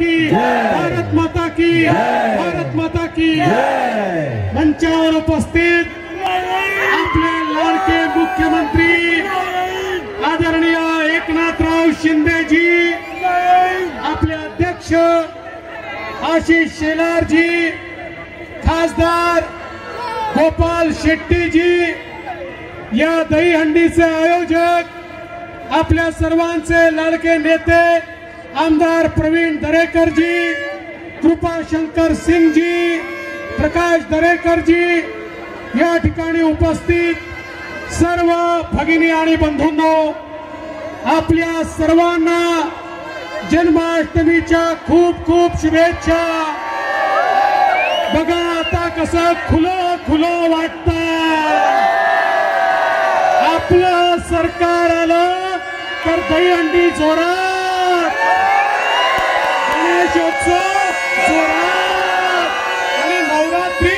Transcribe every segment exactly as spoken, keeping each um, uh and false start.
की भारत माता की भारत माता की मंचावर उपस्थित आपले लाडके मुख्यमंत्री आदरणीय एकनाथराव शिंदेजी, आपले अध्यक्ष आशिष शेलारजी, खासदार गोपाल शेट्टीजी, या दहीहंडीचे आयोजक आपल्या सर्वांचे लाडके नेते आमदार प्रवीण दरेकरजी, कृपाशंकर सिंगजी, प्रकाश दरेकरजी, या ठिकाणी उपस्थित सर्व भगिनी आणि बंधूंनो, आपल्या सर्वांना जन्माष्टमीच्या खूप खूप शुभेच्छा। बघा आता कसं खुलं खुलं वाटतं, आपलं सरकार आलं तर दहीहंडी जोरात, गणेशोत्सव जोरात आणि नवरात्री।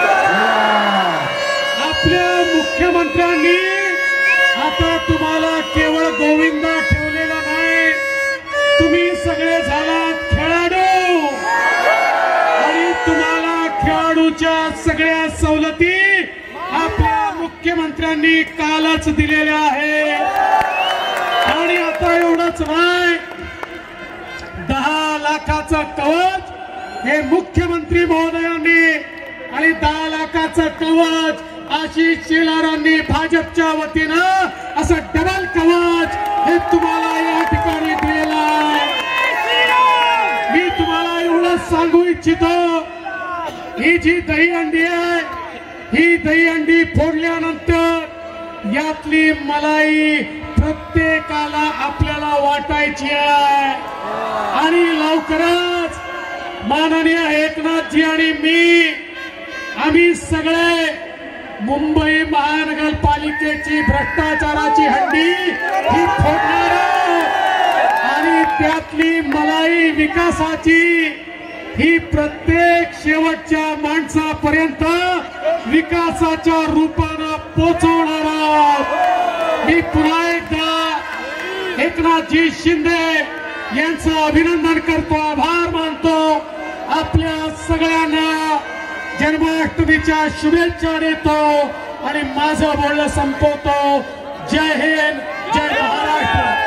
आपल्या मुख्यमंत्र्यांनी आता तुम्हाला केवळ गोविंदा ठेवलेला नाही, तुम्ही सगळे झालात खेळाडू आणि तुम्हाला खेळाडूच्या सगळ्या सवलती आपल्या मुख्यमंत्र्यांनी कालच दिलेल्या आहे। आणि आता एवढंच नाही, दहा लाखाचं कवच हे मुख्यमंत्री महोदयांनी आणि दहा लाखाचं कवच आशिष शेलारांनी भाजपच्या वतीनं असं डबल कवच हे तुम्हाला या ठिकाणी दिलेलं आहे। मी तुम्हाला एवढं सांगू इच्छितो, ही जी दहीहंडी आहे, ही दहीहंडी फोडल्यानंतर यातली मलाई प्रत्येकाला आपल्याला वाटायची आहे। आणि लवकरच माननीय एकनाथजी आणि मी आम्ही सगळे मुंबई महानगरपालिकेची भ्रष्टाचाराची हंडी ही फोडणार आणि त्यातली मलाई विकासाची ही प्रत्येक शेवटच्या माणसापर्यंत विकासाच्या रूपानं पोहोचवणार आहोत। मी पुन्हा एकदा एकनाथजी शिंदे यांचं अभिनंदन करतो, आभार मानतो, आपल्या सगळ्यांना जन्माष्टमीच्या शुभेच्छा देतो आणि माझं बोलणं संपवतो। जय हिंद, जय महाराष्ट्र।